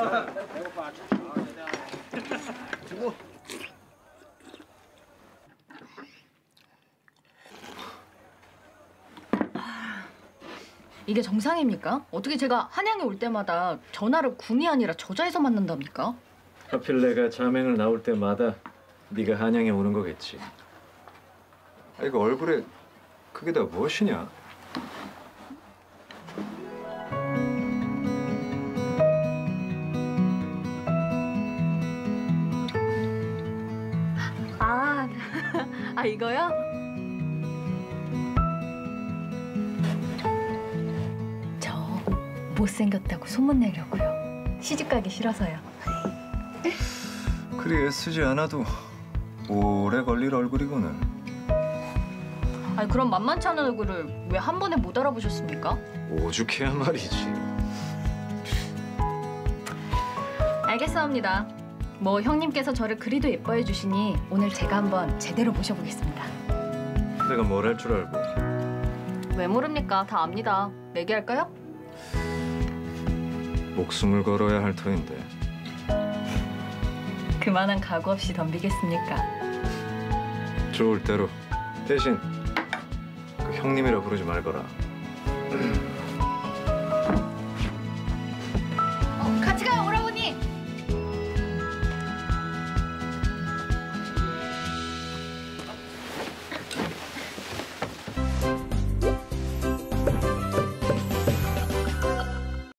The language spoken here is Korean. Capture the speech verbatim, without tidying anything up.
이게 정상입니까? 어떻게 제가 한양에 올 때마다 전화를 군이 아니라 저자에서 만난답니까? 하필 내가 자맹을 나올 때마다 네가 한양에 오는 거겠지. 아, 이거 얼굴에 그게 다 무엇이냐? 아, 아 이거요? 저 못생겼다고 소문내려고요. 시집가기 싫어서요. 그리 애쓰지 않아도 오래 걸릴 얼굴이거늘. 아니 그럼 만만치 않은 얼굴을 왜 한 번에 못 알아보셨습니까? 오죽해야 말이지. 알겠사옵니다. 뭐 형님께서 저를 그리도 예뻐해 주시니 오늘 제가 한번 제대로 모셔보겠습니다. 내가 뭘 할 줄 알고. 왜 모릅니까? 다 압니다. 내기할까요? 목숨을 걸어야 할 터인데. 그만한 각오 없이 덤비겠습니까? 좋을 대로. 대신 그 형님이라 부르지 말거라.